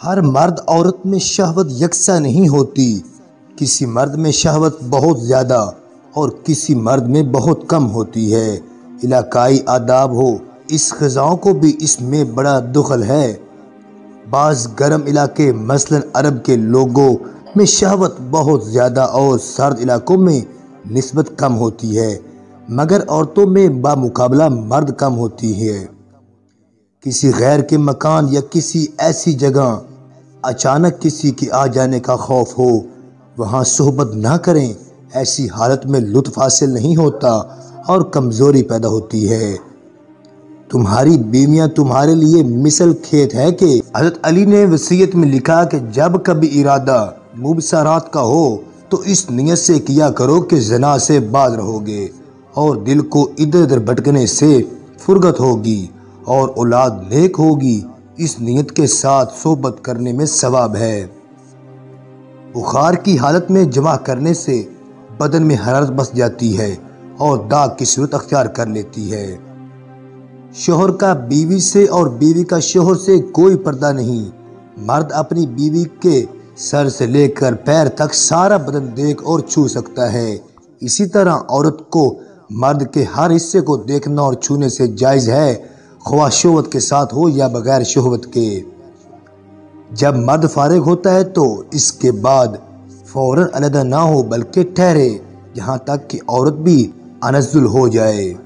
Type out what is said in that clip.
ہر مرد عورت میں شہوت یکساں نہیں ہوتی، کسی مرد میں شہوت بہت زیادہ اور کسی مرد میں بہت کم ہوتی ہے۔ علاقائی آداب ہو، اس خزاؤں کو بھی اس میں بڑا دخل ہے۔ بعض گرم علاقے مثلا عرب کے لوگوں میں شہوت بہت زیادہ اور سرد علاقوں میں نسبت کم ہوتی ہے، مگر عورتوں میں بمقابلہ مرد کم ہوتی ہے۔ کسی غیر کے مکان یا کسی ایسی جگہ اچانک کسی کے آ جانے کا خوف ہو، وہاں صحبت نہ کریں۔ ایسی حالت میں لطف حاصل نہیں ہوتا اور کمزوری پیدا ہوتی ہے۔ تمہاری بیویاں تمہارے لیے مثل کھیت ہے کہ حضرت علی نے وصیت میں لکھا کہ جب کبھی ارادہ مبصرات کا ہو تو اس نیت سے کیا کرو کہ زنا سے باز رہو گے اور دل کو ادھر ادھر بھٹکنے سے فرغت ہوگی اور اولاد نیک ہوگی۔ اس نیت کے ساتھ صحبت کرنے میں ثواب ہے۔ بخار کی حالت میں جمع کرنے سے بدن میں حرارت بس جاتی ہے اور داغ کی صورت اختیار کر لیتی ہے۔ شوہر کا بیوی سے اور بیوی کا شوہر سے کوئی پردہ نہیں۔ مرد اپنی بیوی کے سر سے لے کر پیر تک سارا بدن دیکھ اور چھو سکتا ہے۔ اسی طرح عورت کو مرد کے ہر حصے کو دیکھنا اور چھونے سے جائز ہے، خواہ شہوت کے ساتھ ہو یا بغیر شہوت کے۔ جب مرد فارغ ہوتا ہے تو اس کے بعد فوراً علیحدہ نہ ہو بلکہ ٹھہرے یہاں تک کہ عورت بھی انزل ہو جائے۔